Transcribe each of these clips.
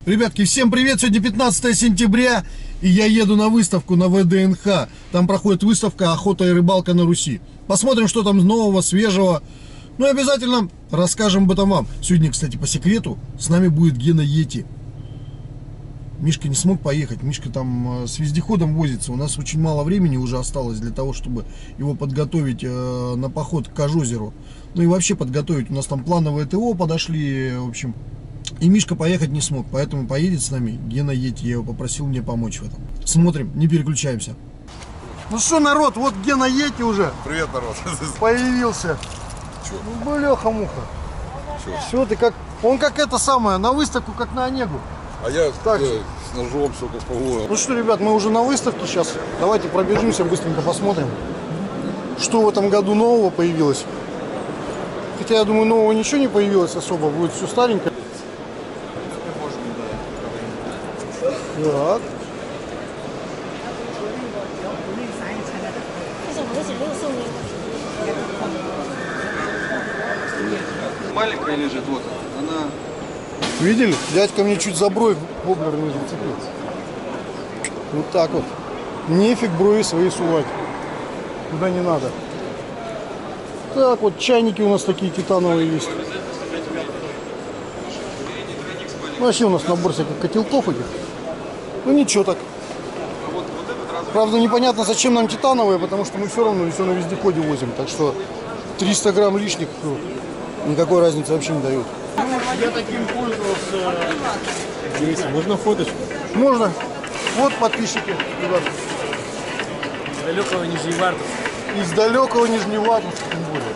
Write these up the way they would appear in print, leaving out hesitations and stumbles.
Ребятки, всем привет! Сегодня 15 сентября, и я еду на выставку на ВДНХ. Там проходит выставка «Охота и рыбалка на Руси». Посмотрим, что там нового, свежего. Ну и обязательно расскажем об этом вам. Сегодня, кстати, по секрету, с нами будет Гена Йети. Мишка не смог поехать, Мишка там с вездеходом возится. У нас очень мало времени уже осталось для того, чтобы его подготовить на поход к Кожозеру. Ну и вообще подготовить. У нас там плановые ТО подошли, в общем. И Мишка поехать не смог, поэтому поедет с нами Гена Йети. Я его попросил мне помочь в этом. Смотрим, не переключаемся. Ну что, народ, вот Гена Йети уже. Привет, народ. Появился. Чё? Ну, бляха-муха. Все, ты как... Он как это самое, на выставку, как на Онегу. А я так с ножом, все как положено. Ну что, ребят, мы уже на выставке сейчас. Давайте пробежимся, быстренько посмотрим, что в этом году нового появилось. Хотя, я думаю, нового ничего не появилось особо. Будет все старенькое. Так. Маленькая лежит, вот она. Видели? Дядька мне чуть за бровь воблер не зацепил. Вот так вот. Нефиг брови свои сувать. Куда не надо. Так вот, чайники у нас такие титановые есть. Вообще у нас набор всяких котелков этих. Ну ничего так. Правда, непонятно, зачем нам титановые, потому что мы все равно все на вездеходе возим. Так что 300 грамм лишних никакой разницы вообще не дают. Я таким пользовался. Можно фоточку? Можно. Вот подписчики, ребят. Из далекого Нижневартовска. Из далекого Нижневартовска, тем более.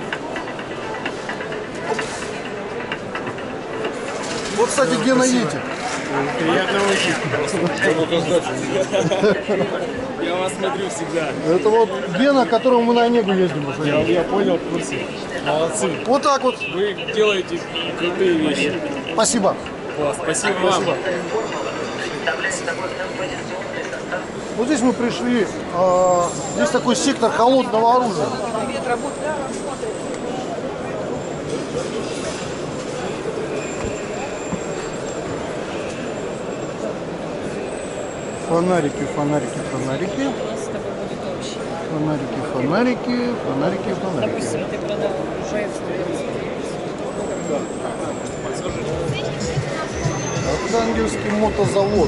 Вот, кстати, Гена Йети. Приятно очень. Я вас смотрю всегда. Это вот Гена, к которому мы на Онегу ездим. Я понял, в курсе. Молодцы. Вот так вот. Вы делаете крутые вещи. Спасибо. Класс, спасибо вам. Вот здесь мы пришли. Здесь такой сектор холодного оружия. Фонарики, фонарики, фонарики. Фонарики, фонарики, фонарики, фонарики. Архангельский мотозавод.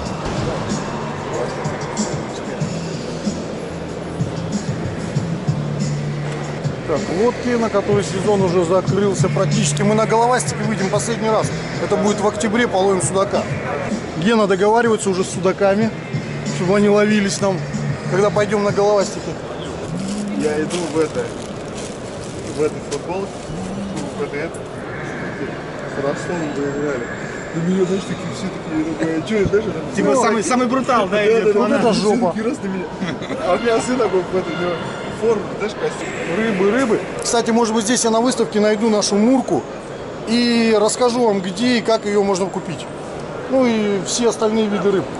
Так, лодки, на который сезон уже закрылся практически. Мы на головастике выйдем последний раз. Это будет в октябре, половим судака. Гена договаривается уже с судаками, чтобы они ловились нам, когда пойдем на головастике. Я иду в этой футболке, в это. С Ростовом выиграли. И меня, знаешь, такие все такие, что это, знаешь, Типа самый брутал, да, идет. Вот это жопа. А у меня сын такой в этой форме, знаешь, костюм. Рыбы. Кстати, может быть, здесь я на выставке найду нашу мурку и расскажу вам, где и как ее можно купить. Ну и все остальные виды рыб.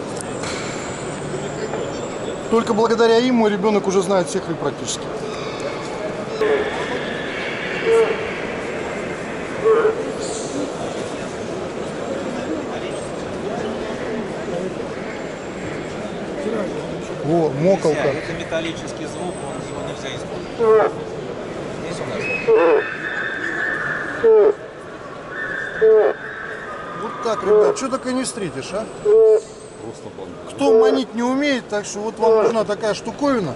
Только благодаря им мой ребенок уже знает всех рыб практически. О, моколка. Это металлический звук, его нельзя использовать. Здесь у нас. Вот так, ребят, что только не встретишь, а? Кто манить не умеет, так что вот вам нужна такая штуковина.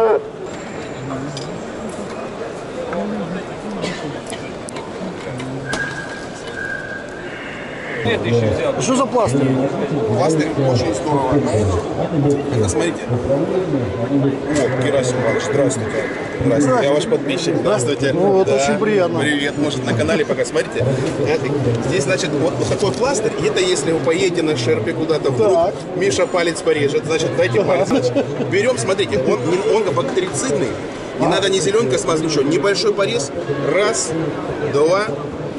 Это еще взял. Что за пластырь? Пластырь очень здорово. Это смотрите. О, Герасим Иванович, здравствуйте. Здравствуйте, я ваш подписчик. Здравствуйте. Ну, вот очень приятно. Привет, может на канале пока смотрите. Здесь, значит, вот такой пластырь. Это если вы поедете на шерпе куда-то вдруг, Миша палец порежет, значит, дайте палец. Значит, берем, смотрите, он бактерицидный. Не надо ни зеленка смазать, ничего. Небольшой порез. Раз, два,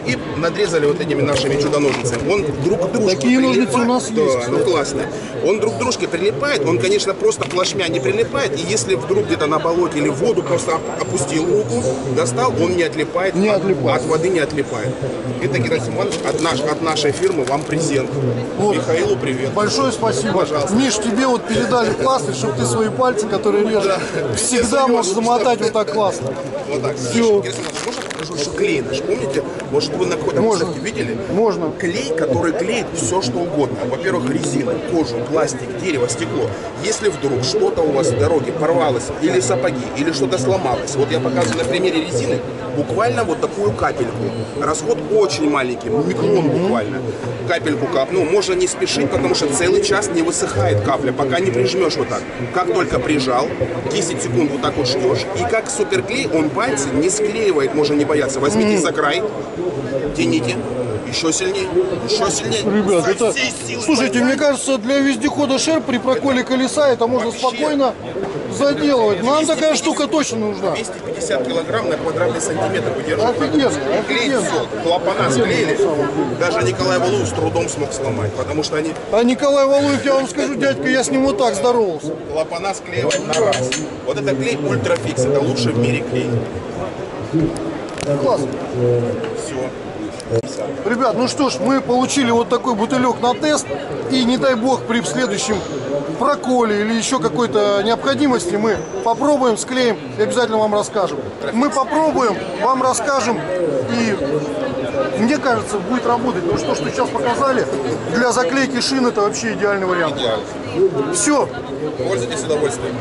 и надрезали вот этими нашими чудо-ножницами. Он друг к дружке Такие ножницы прилипает. у нас Да, есть. ну классно. Он друг к дружке прилипает, он, конечно, просто плашмя не прилипает, и если вдруг где-то на болоте или в воду просто опустил руку, достал, он не отлипает, Не отлипает. от воды не отлипает. Это, Герасим Иванович, от нашей фирмы вам презент. Вот. Михаилу привет. Большое спасибо. Пожалуйста. Миш, тебе вот передали пластырь, чтобы ты свои пальцы, которые режешь, всегда можешь замотать вот так классно. Вот так. Всё. Герасим Иванович, можно я покажу еще клей наш? Помните? Может, вы на какой-то Можно. выставке видели? Можно. Клей, который клеит все, что угодно. Во-первых, резину, кожу, пластик, дерево, стекло. Если вдруг что-то у вас в дороге порвалось, или сапоги, или что-то сломалось, вот я показываю на примере резины, буквально вот такую капельку. Расход очень маленький, микрон буквально. Капельку капнул. Можно не спешить, потому что целый час не высыхает капля, пока не прижмешь вот так. Как только прижал, 10 секунд вот так вот ждешь, и как суперклей, он пальцы не склеивает, можно не бояться. Возьмите за край, тяните, еще сильнее, еще сильнее. Ребят, Со это... всей силы Слушайте, пальцами. мне кажется, для вездехода Шер при проколе колеса это можно Вообще. спокойно заделывать. Нам такая штука точно нужна. 250 килограмм на квадратный сантиметр выдерживает. Офигенно, Клеит офигенно. все, клапана склеили. Даже Николай Валуев с трудом смог сломать, потому что они А Николай Валуев, я вам скажу, дядька, я с ним вот так здоровался. клапана склеивают на раз. Вот это клей Ультрафикс, это лучший в мире клей. Классно. Все. Ребят, ну что ж, мы получили вот такой бутылек на тест. И не дай бог при следующем проколе или еще какой-то необходимости мы попробуем, склеим и обязательно вам расскажем. Мы попробуем, вам расскажем и мне кажется, будет работать. Потому что то, что сейчас показали, для заклейки шин это вообще идеальный вариант. Все. Пользуйтесь удовольствием.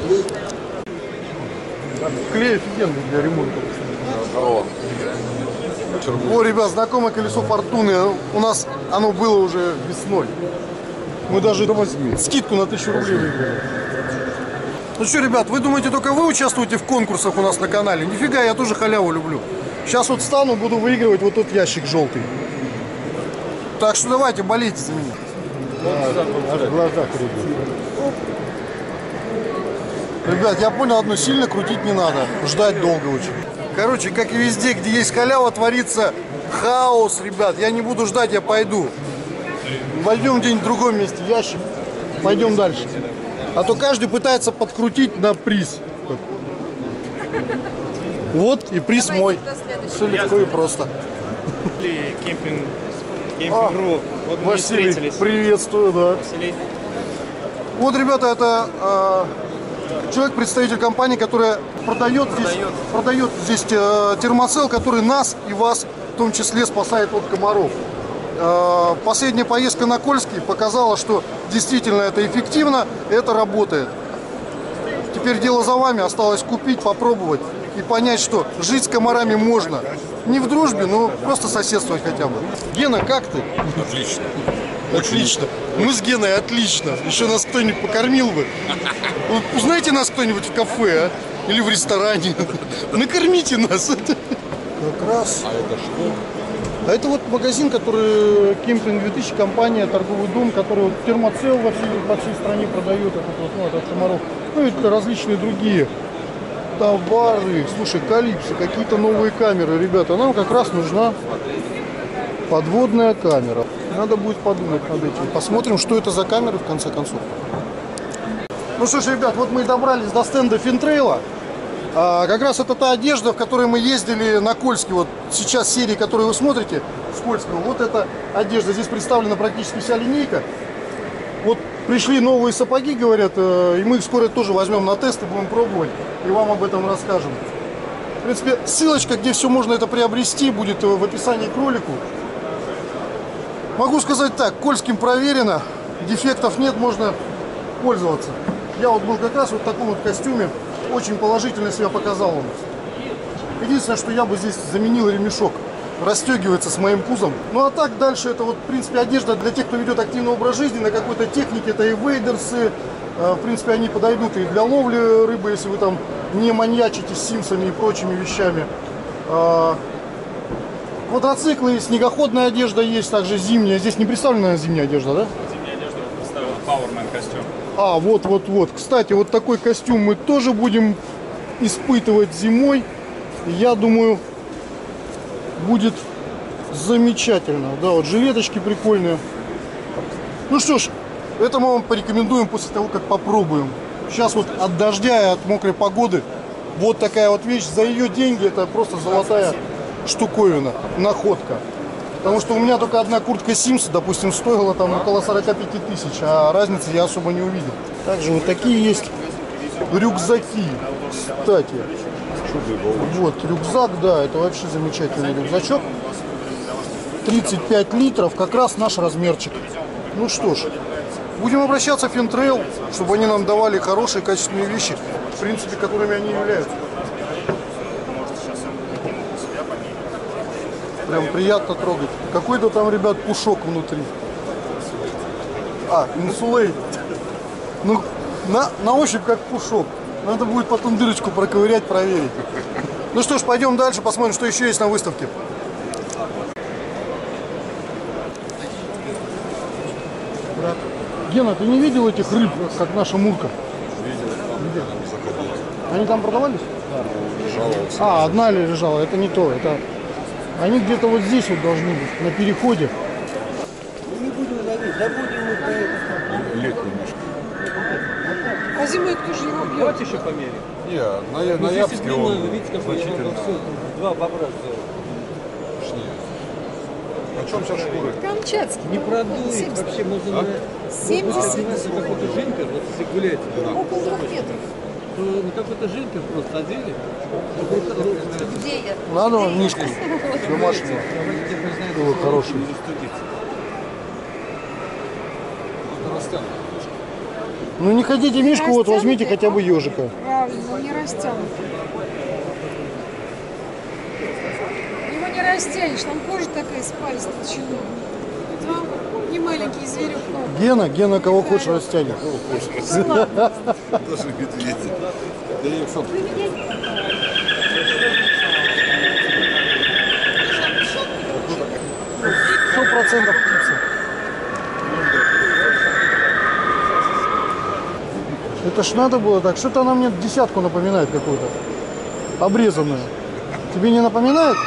Клей офигенный для ремонта. О, ребят, знакомое колесо фортуны. У нас оно было уже весной. Мы даже скидку на 1000 рублей выиграли. Ну что, ребят, вы думаете, только вы участвуете в конкурсах у нас на канале? Нифига, я тоже халяву люблю. Сейчас вот встану, буду выигрывать вот тот ящик желтый. Так что давайте, болейте за меня. Аж в глазах ребят, я понял одно, сильно крутить не надо, ждать долго очень. Короче, как и везде, где есть халява, творится хаос, ребят. Я не буду ждать, я пойду. Возьмем где-нибудь в другом месте ящик, пойдем дальше. А то каждый пытается подкрутить на приз. Вот и приз мой. Все легко и просто. Кемпинг.ру. Вот мы и Василий, встретились. приветствую, да. Василий. Вот, ребята, это человек, представитель компании, которая продает здесь термоцелл, который нас и вас в том числе спасает от комаров. Последняя поездка на Кольский показала, что действительно это эффективно, это работает. Теперь дело за вами, осталось купить, попробовать и понять, что жить с комарами можно. Не в дружбе, но просто соседствовать хотя бы. Гена, как ты? Отлично. Отлично. Мы с Геной отлично. Еще нас кто-нибудь покормил бы. Вот узнаете нас кто-нибудь в кафе, а? Или в ресторане. Накормите нас. Как раз. А это что? А это вот магазин, который Кемпинг 2000, компания, торговый дом, который вот термоцелл по всей стране продает, этот вот, ну, от комаров. Ну и это различные другие товары. Слушай, Калипсо, какие-то новые камеры, ребята. Нам как раз нужна подводная камера. Надо будет подумать над этим. Посмотрим, что это за камеры в конце концов. Ну что ж, ребят, вот мы и добрались до стенда Финтрейла. Как раз это та одежда, в которой мы ездили на Кольский. Вот сейчас серии, которые вы смотрите с Кольского, вот эта одежда. Здесь представлена практически вся линейка. Вот пришли новые сапоги, говорят, и мы их скоро тоже возьмем на тест и будем пробовать, и вам об этом расскажем. В принципе, ссылочка, где все можно это приобрести, будет в описании к ролику. Могу сказать так, Кольским проверено, дефектов нет, можно пользоваться. Я вот был как раз вот в таком вот костюме, очень положительно себя показал он. Единственное, что я бы здесь заменил ремешок, расстегивается с моим пузом. Ну а так дальше это вот в принципе одежда для тех, кто ведет активный образ жизни на какой-то технике, это и вейдерсы, в принципе они подойдут и для ловли рыбы, если вы там не маньячите с симсами и прочими вещами. Квадроциклы, снегоходная одежда есть, также зимняя. Здесь не представлена зимняя одежда, да? Зимняя одежда представила Powerman костюм. А, вот. Кстати, вот такой костюм мы тоже будем испытывать зимой. Я думаю, будет Замечательно. Да, вот жилеточки прикольные. Ну что ж, это мы вам порекомендуем после того, как попробуем. Сейчас вот от дождя и от мокрой погоды вот такая вот вещь. За ее деньги это просто золотая штуковина, находка. Потому что у меня только одна куртка Sims, допустим, стоила там около 45 тысяч, а разницы я особо не увидел. Также вот такие есть рюкзаки, кстати. Вот рюкзак, да, это вообще замечательный рюкзачок. 35 литров, как раз наш размерчик. Ну что ж, будем обращаться в Финтрейл, чтобы они нам давали хорошие, качественные вещи, в принципе, которыми они являются. Прям приятно трогать. Какой-то там, ребят, пушок внутри. А, инсулейт. Ну, на ощупь как пушок. Надо будет потом дырочку проковырять, проверить. Ну что ж, пойдем дальше, посмотрим, что еще есть на выставке. Гена, ты не видел этих рыб, как наша Мурка? Видел. Они там продавались? Да. А, одна лежала, это не то. Это... Они где-то вот здесь вот должны быть, на переходе. Мы не будем ловить, забудем мы про это. Летний мешок. А зимой кто же его бьет? Давайте еще померим. Не, на Ябске он видите, как значительно. Два бобра сделал. О чем сейчас шкуры? Камчатский. Не продует вообще, можно на 70. какой-то жинкер, вот если гулять, Около 2 метров. то на какой-то жинкер просто одели. Где я? Надо вам мишку домашнюю. Было хороший. Ну не хотите мишку, вот возьмите хотя бы ежика. Правильно, не растянут. Его не растянешь, там кожа такая с пальца толщиной. Там не маленький зверек, но... Гена, кого хочешь растянет. Даже медведи. Да и что? 100% птица. Это ж надо было так. Что-то она мне десятку напоминает какую-то. Обрезанную. Тебе не напоминает?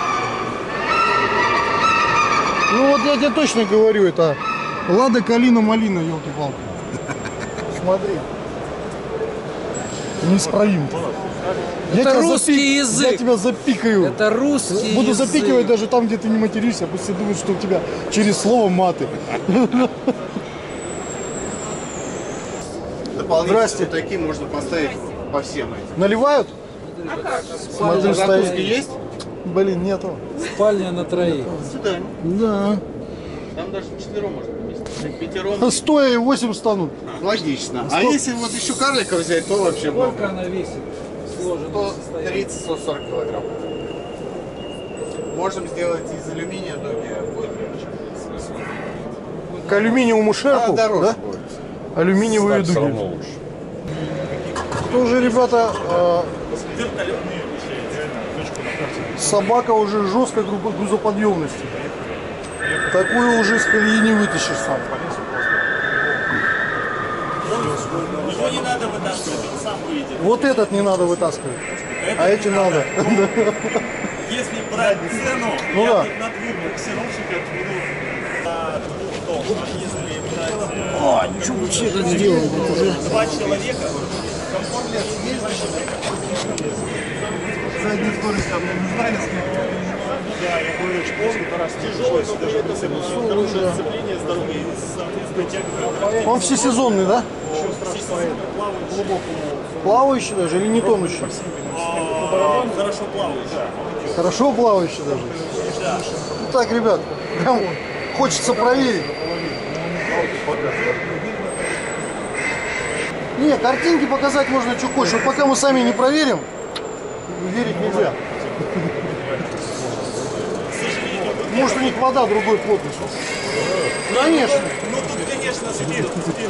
Ну вот я тебе точно говорю, это Лада Калина Малина, елки-палки. Смотри. Неисправим. Это русский язык. Я тебя запикаю. Это русский Буду язык. запикивать даже там, где ты не материшься, пусть все думают, что у тебя через слово маты. Здрасте. Такие можно поставить по всем этим. Наливают? Смотри, Закуски стоит. есть? Блин, нету. Спальня на троих. Сюда. Да. Там даже четвером можно поместить. Пятером. Стоя и 8 станут. Логично. А если вот еще карлика взять, то вообще Сколько она весит? Сложено. 130-140 килограмм. Можем сделать из алюминия дуги. К алюминиевому шерпу, дороже да? будет. Алюминиевые дуги. Тоже, ребята, собака уже жесткой грузоподъемности. Такую уже с колеи не вытащишь сам. Его не надо вытаскивать, он сам выйдет. Вот этот не надо вытаскивать, а эти надо. Если брать цену, Ну я да. тут на двух боксировщиках беру на 2 тонн. А если брать Ничего вообще так сделал. 2 человека, Задняя скорость там не нужна, если... да, я говорю, что раз тяжелый, даже хорошее сцепление с дорогой, соответственно, тяга. Он всесезонный, да? Плавающий даже или не тонущий? Хорошо плавающий. Хорошо плавающий даже? Ну так, ребят, прям хочется проверить. Не, картинки показать можно что хочешь, но пока мы сами не проверим, верить нельзя. Может, у них вода другой плотности. Конечно. Ну тут, конечно, спирт.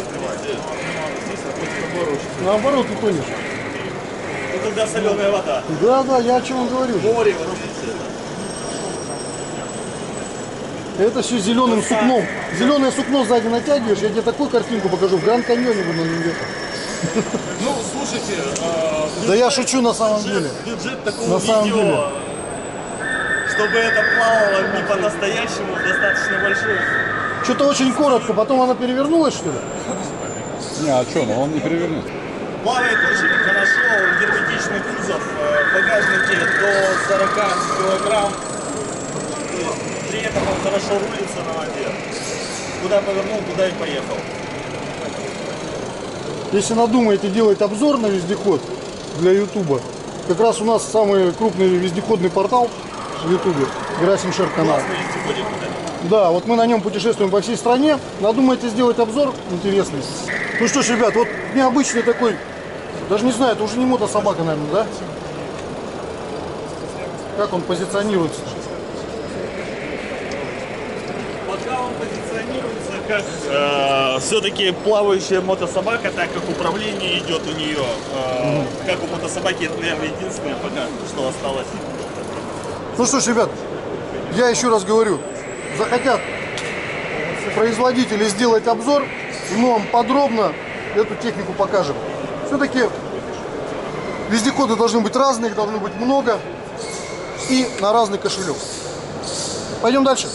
Наоборот, ты тонешь. Ну тогда соленая вода. Да, я о чем говорю. Море. Это все зеленым сукном. Зеленое сукно сзади натягиваешь, я тебе такую картинку покажу. В Гранд-каньоне буду на нем. Ну, слушайте, Да я шучу на самом деле. бюджет такого На самом видео деле. чтобы это плавало не по-настоящему, достаточно большое. Что-то очень коротко, потом она перевернулась, что ли? Не, а что, ну он не перевернет. Плавает очень хорошо, герметичный кузов, в багажнике до 40 килограмм. При этом он хорошо рулится на воде. Куда повернул, туда и поехал. Если надумаете делать обзор на вездеход для Ютуба, как раз у нас самый крупный вездеходный портал в Ютубе, Герасим Шер канал. Классный вездеходик, кстати. Да, вот мы на нем путешествуем по всей стране. Надумаете сделать обзор интересный. Ну что ж, ребят, вот необычный такой, даже не знаю, это уже не мотособака, наверное, да? Как он позиционируется? Пока он позиционируется как все-таки плавающая мотособака, так как управление идет у нее. Как у мотособаки, это, наверное, единственное пока, что осталось. Ну что ж, ребят, я еще раз говорю, захотят производители сделать обзор, и мы вам подробно эту технику покажем. Все-таки вездеходы должны быть разные, их должно быть много и на разный кошелек. Пойдем дальше.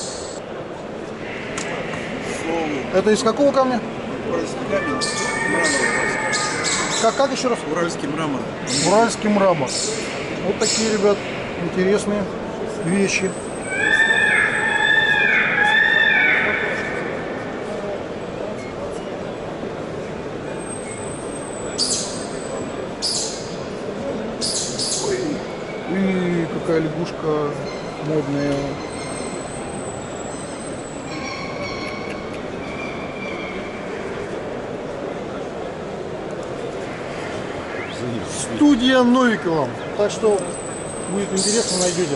Это из какого камня? Уральский камень, мрамор. Как еще раз? Уральский мрамор. Уральский мрамор. Вот такие, ребят, интересные вещи. И какая лягушка модная. Студия Новикова. Так что будет интересно, найдете.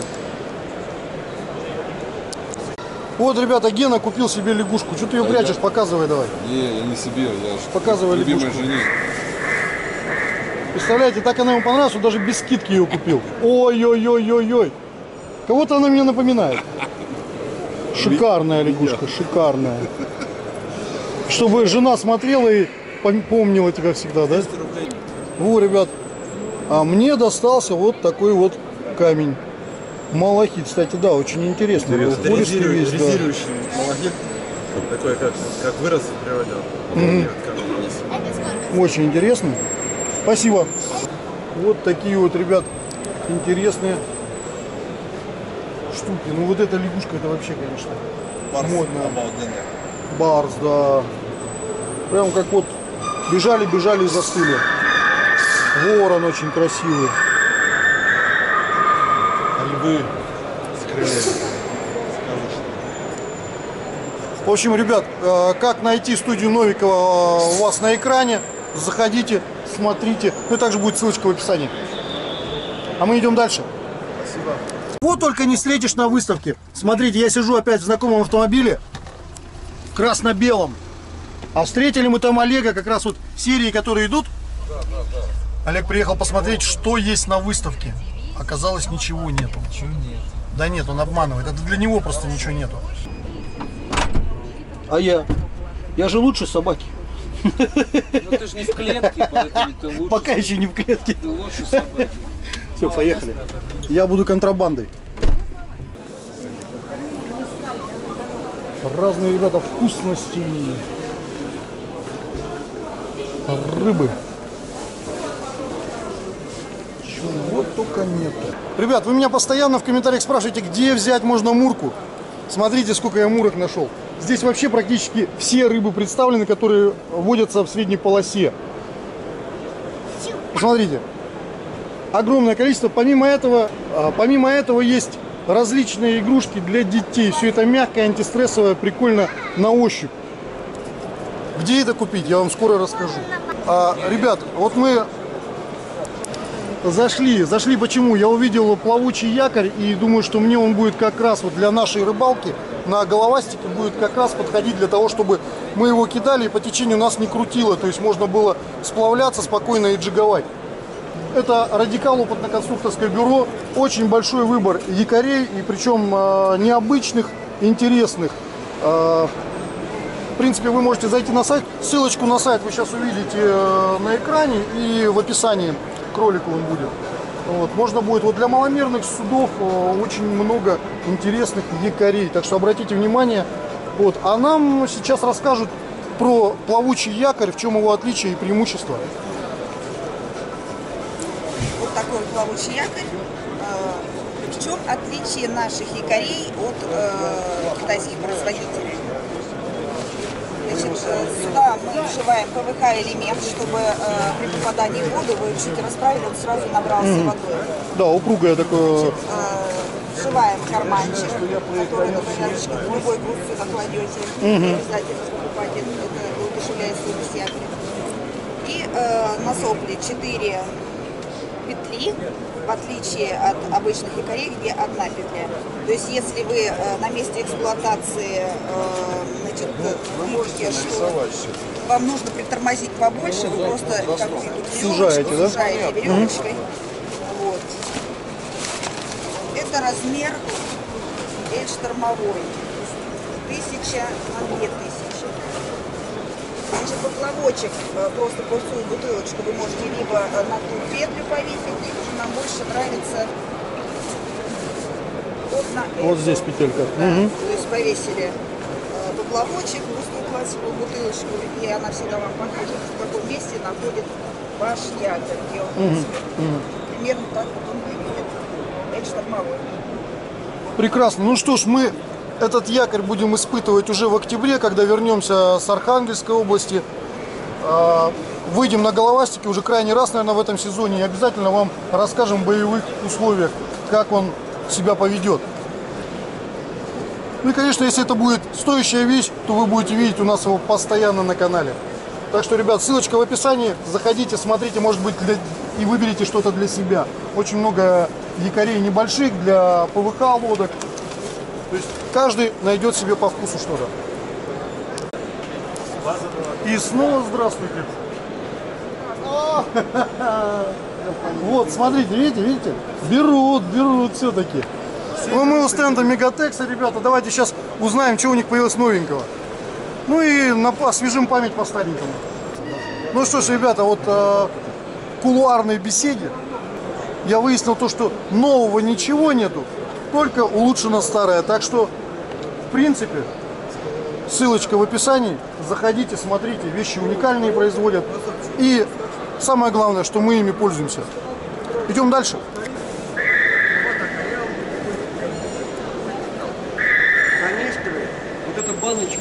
Вот, ребята, Гена купил себе лягушку. Что ты ее прячешь? Показывай давай. Не, я не себе, я Показывай любимой лягушку. жене. Представляете, так она ему понравилась, он даже без скидки ее купил. Ой-ой-ой-ой-ой. Кого-то она мне напоминает. Шикарная лягушка, шикарная. Чтобы жена смотрела и помнила тебя всегда, да? Во, ребят, а мне достался вот такой вот камень. Малахит, кстати, да, очень интересный. Пористый весь, да. Резирующий малахит. Такой, как вырос в природе. Очень интересный. Спасибо. Вот такие вот, ребят, интересные штуки. Ну вот эта лягушка, это вообще, конечно, модная. Барс, да. Прям как вот бежали и застыли. Ворон очень красивый. Львы с крыльями. В общем, ребят, как найти студию Новикова у вас на экране, заходите, смотрите. Ну и также будет ссылочка в описании. А мы идем дальше. Спасибо. Вот только не встретишь на выставке. Смотрите, я сижу опять в знакомом автомобиле, красно-белом. А встретили мы там Олега, как раз вот серии, которые идут. Олег приехал посмотреть, что есть на выставке. Оказалось, ничего нету. Ничего нет. Да нет, он обманывает. Это для него просто ничего нету. А я? Я же лучше собаки. Ну ты же не в клетке, поэтому ты лучше. Пока еще не в клетке. Ты лучше собаки. Все, поехали. Я буду контрабандой. Разные, ребята, вкусности. Рыбы. Чего только нету. Ребят, вы меня постоянно в комментариях спрашиваете, где взять можно мурку. Смотрите, сколько я мурок нашел. Здесь вообще практически все рыбы представлены, которые водятся в средней полосе. Посмотрите. Огромное количество. Помимо этого есть различные игрушки для детей. Все это мягкое, антистрессовое, прикольно на ощупь. Где это купить, я вам скоро расскажу. Ребят, вот мы зашли почему? Я увидел плавучий якорь и думаю, что мне он будет как раз вот для нашей рыбалки на головастике будет как раз подходить для того, чтобы мы его кидали и по течению нас не крутило. То есть можно было сплавляться спокойно и джиговать. Это Радикал опытно-конструкторское бюро. Очень большой выбор якорей, и причем необычных, интересных. В принципе, вы можете зайти на сайт. Ссылочку на сайт вы сейчас увидите на экране и в описании к ролику он будет. Вот, можно будет, вот для маломерных судов очень много интересных якорей, так что обратите внимание. Вот, а нам сейчас расскажут про плавучий якорь, в чем его отличие и преимущество. Вот такой вот плавучий якорь. В чем отличие наших якорей от китайских производителей? Значит, сюда мы вшиваем ПВХ-элемент, чтобы при попадании в воду вы чуть расправили, он сразу набрался водой. Да, упругое такое. Вшиваем карманчик, который, например, в любой груз сюда кладете. Обязательно покупайте, это удешевляет стоимость якоря. И на сопле 4 петли, в отличие от обычных якорей, где одна петля. То есть, если вы на месте эксплуатации значит, видите, что вам нужно притормозить побольше, вы просто как сужаете, да? Сужаете веревочкой. Вот. Это размер штормовой. 1000 на 2000. Значит, поплавочек просто пустую бутылочку вы можете либо на ту петлю повесить, либо нам больше нравится вот на эту. Вот здесь петелька. Да. То есть повесили поплавочек, пустую пластиковую бутылочку, и она всегда вам покажет, в каком месте находит ваш якорь, где он примерно так вот он выглядит. Это штормовой. Прекрасно. Ну что ж, мы этот якорь будем испытывать уже в октябре, когда вернемся с Архангельской области. Выйдем на головастике уже крайний раз, наверное, в этом сезоне. И обязательно вам расскажем в боевых условиях, как он себя поведет. Ну и, конечно, если это будет стоящая вещь, то вы будете видеть у нас его постоянно на канале. Так что, ребят, ссылочка в описании. Заходите, смотрите, может быть, и выберите что-то для себя. Очень много якорей небольших для ПВХ лодок. То есть каждый найдет себе по вкусу что-то. И снова здравствуйте. Вот, смотрите, видите? Берут все-таки. Ну, мы у стенда Мегатекса, ребята. Давайте сейчас узнаем, что у них появилось новенького. Ну и освежим память по старенькому. Ну что ж, ребята, вот в кулуарной беседе я выяснил то, что нового ничего нету, только улучшено старое. Так что, в принципе, ссылочка в описании. Заходите, смотрите, вещи уникальные производят. И самое главное, что мы ими пользуемся. Идем дальше. Конечно, вот эта баночка.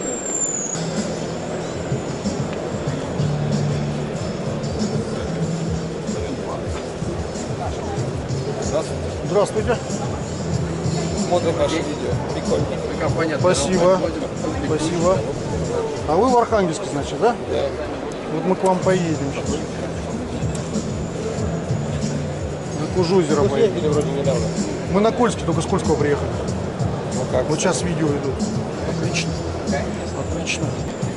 Здравствуйте. Смотрим ваше видео. Прикольно. Спасибо. Спасибо. А вы в Архангельске, значит, да? Да. Вот мы к вам поедем сейчас. На Кужозеро поедем. Вроде недавно. Мы на Кольске, только с Кольского приехали. Ну как? Вот сейчас видео идут. Отлично. Отлично.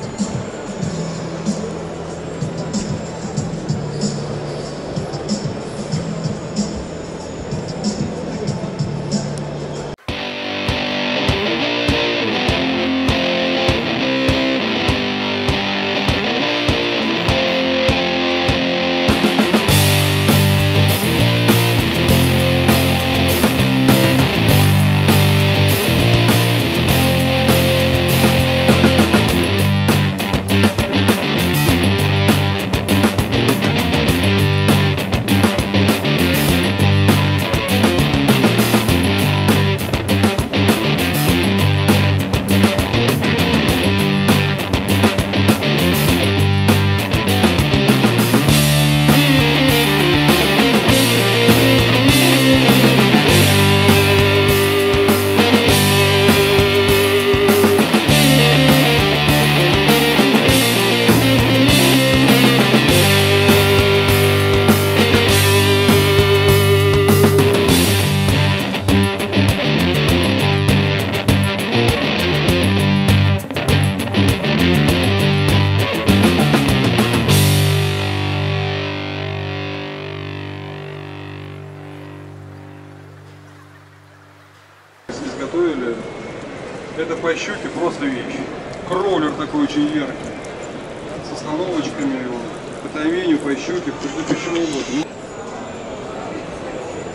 Изготовили. Это по щуке просто вещь. Кроулер такой очень яркий. С остановочками его. По таймению, по щуке, почему угодно.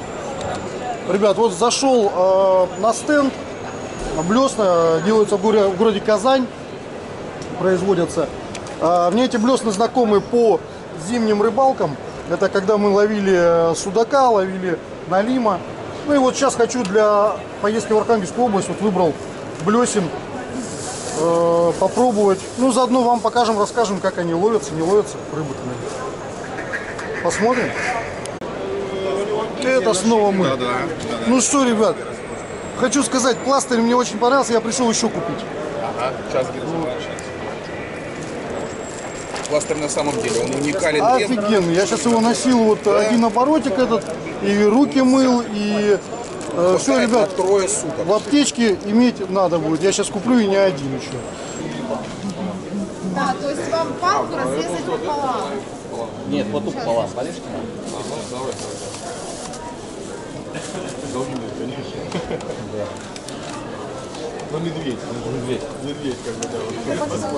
Ребят, вот зашел на стенд. Блесна делаются в городе Казань. Производятся. Мне эти блесны знакомы по зимним рыбалкам. Это когда мы ловили судака, ловили налима. Ну и вот сейчас хочу для поездки в Архангельскую область, вот выбрал блесен, попробовать. Ну заодно вам покажем, расскажем, как они ловятся, не ловятся рыбы. Посмотрим. Это снова мы. Ну что, ребят, хочу сказать, пластырь мне очень понравился, я пришел еще купить. Ага, сейчас где-то заканчивается. Пластырь на самом деле, он уникален. Офигенно, я сейчас его носил, вот один оборотик этот, и руки мыл, и все, ребят, трое суток. В аптечке иметь надо будет, я сейчас куплю и не один еще. Да, то есть вам палку разрезать пополам. Нет, вот тут пополам, полежки. Ну, медведь. Медведь, как бы, да.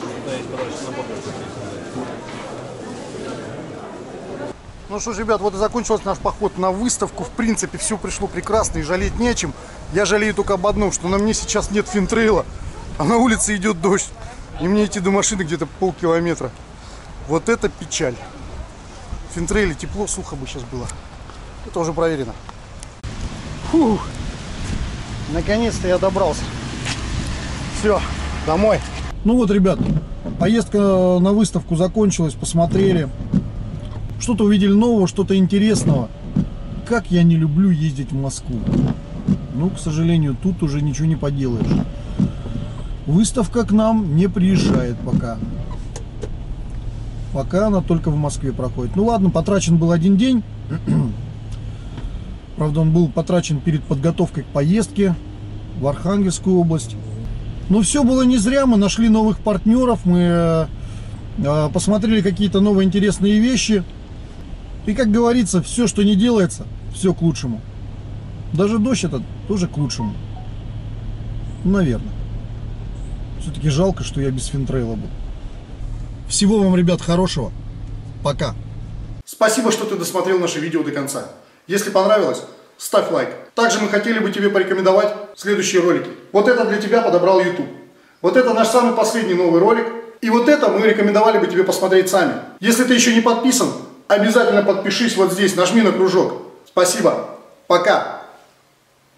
Ну что ж, ребят, вот и закончился наш поход на выставку. В принципе, все пришло прекрасно и жалеть не о чем. Я жалею только об одном, что на мне сейчас нет финтрейла, а на улице идет дождь. И мне идти до машины где-то полкилометра. Вот это печаль. В финтрейле тепло, сухо бы сейчас было. Это уже проверено. Фух. Наконец-то я добрался. Все, домой. Ну вот, ребят, поездка на выставку закончилась, посмотрели. Что-то увидели нового, что-то интересного. Как я не люблю ездить в Москву. Ну, к сожалению, тут уже ничего не поделаешь. Выставка к нам не приезжает пока. Пока она только в Москве проходит. Ну ладно, потрачен был один день. Правда, он был потрачен перед подготовкой к поездке в Архангельскую область. Но все было не зря. Мы нашли новых партнеров. Мы посмотрели какие-то новые интересные вещи. И, как говорится, все, что не делается, все к лучшему. Даже дождь этот тоже к лучшему. Наверное. Все-таки жалко, что я без финтрейла был. Всего вам, ребят, хорошего. Пока. Спасибо, что ты досмотрел наше видео до конца. Если понравилось, ставь лайк. Также мы хотели бы тебе порекомендовать следующие ролики. Вот это для тебя подобрал YouTube. Вот это наш самый последний новый ролик. И вот это мы рекомендовали бы тебе посмотреть сами. Если ты еще не подписан, обязательно подпишись вот здесь, нажми на кружок. Спасибо. Пока.